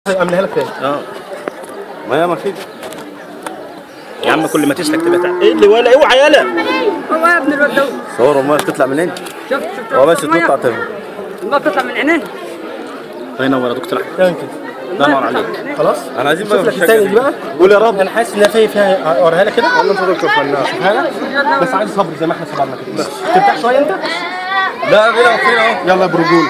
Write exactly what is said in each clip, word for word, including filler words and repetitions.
اعملها لك تاني. اه ما هي ما فيش يا عم كل ما تسلك تبقى تعب. ايه اللي ولا اوعى يالا. هو يا ابن الواد ده صور الميه بتطلع منين؟ شفت شفت هو بس تطلع تاني الميه بتطلع من عينيه. الله ينور يا دكتور احمد. تمام كده. الله ينور عليك. خلاص انا عايزين شوف لك الثانيه دي بقى. قول يا رب. انا حاسس ان في فيها اوريها لك كده والله. انت دكتور فنان شوفها لك بس عايز صبر زي ما احنا صبرنا كده. ترتاح شويه انت؟ لا بينا فين اهو. يلا برجول.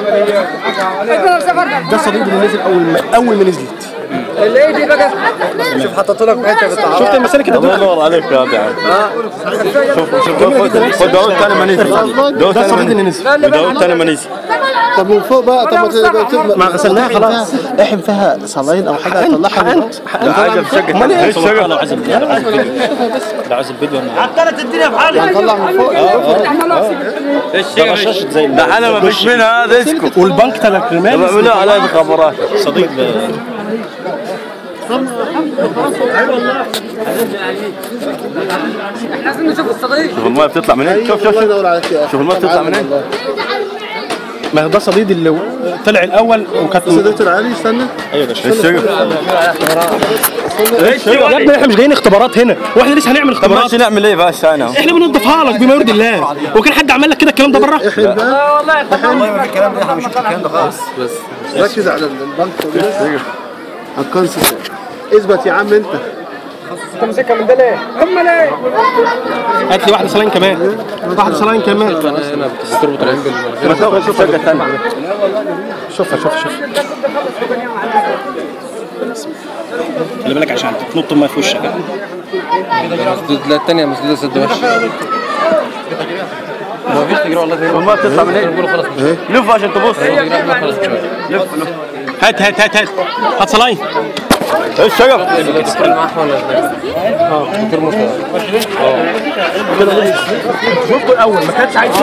ده الصديق اللي نزل اول ما اول ما نزلت. اللي دي بقى شوف حطيت لك في حته بالطعام. شفت المسالك كده؟ الله ينور عليك يا عم. شوف شوف خد داود تاني ما نزل. ده الصديق اللي نزل. داود تاني ما نزل. طب من فوق بقى. طب ما غسلناها خلاص. احم فيها صلاين او حاجه تطلعها من لا حاجه بشكل ايش الشجر؟ لو عزم لو عزم فيديو انا عطلت الدنيا في حالها. نطلع من فوق. ايش الشجر؟ زي ده انا ما فيش منها هذا اسكت. والبنك ثلاث رمال بعملها على الخبرات صديق احنا لازم نشوف الصديق. شوف الميه بتطلع منين؟ شوف شوف شوف شوف الميه بتطلع منين؟ ما هو ده صديد اللي طلع الاول وكانت دكتور علي استنى. ايوه ده الشجر يا ابني احنا مش جايين اختبارات هنا واحنا لسه هنعمل طب اختبارات. ماشي نعمل ايه بس انا؟ احنا بنضيفها لك بما يرضي الله. وكان حد عمل لك كده الكلام ده بره؟ اه والله والله ما في الكلام ده احنا مش الكلام ده خالص بس ركز على البنك على الكونسيبت. اثبت يا عم انت. انت ماسكها من ده ليه؟ هم ليه؟ هات لي واحده سلاين كمان. واحده سلاين كمان. ما تاخذ شوف حاجه ثانيه. شوفها شوف شوف. خلي بالك عشان تنط الميه في وشك. لا الثانية مسدودة سد وش. ما فيش تجري والله. والله بتطلع منين؟ خلاص لف عشان تبص. خلاص لف هات هات هات هات هات سلاين. ايش الشجر؟ تتكلم معاه ولا اه دكتور مصطفى. شفته الاول ما كانش عايز